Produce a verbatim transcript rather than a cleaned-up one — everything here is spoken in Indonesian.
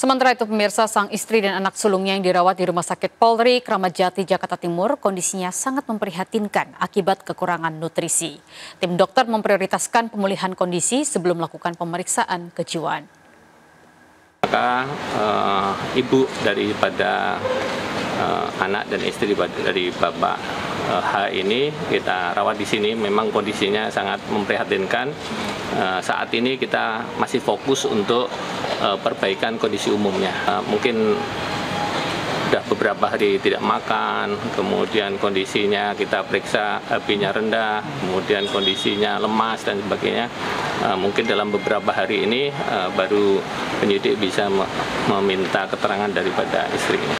Sementara itu pemirsa, sang istri dan anak sulungnya yang dirawat di Rumah Sakit Polri Kramat Jati, Jakarta Timur kondisinya sangat memprihatinkan akibat kekurangan nutrisi. Tim dokter memprioritaskan pemulihan kondisi sebelum melakukan pemeriksaan kejiwaan. Maka uh, ibu daripada uh, anak dan istri dari Bapak uh, H ini kita rawat di sini, memang kondisinya sangat memprihatinkan. Uh, saat ini kita masih fokus untuk uh, perbaikan kondisi umumnya. Uh, mungkin sudah beberapa hari tidak makan, kemudian kondisinya kita periksa H B-nya rendah, kemudian kondisinya lemas dan sebagainya. Uh, mungkin dalam beberapa hari ini uh, baru penyidik bisa meminta keterangan daripada istrinya.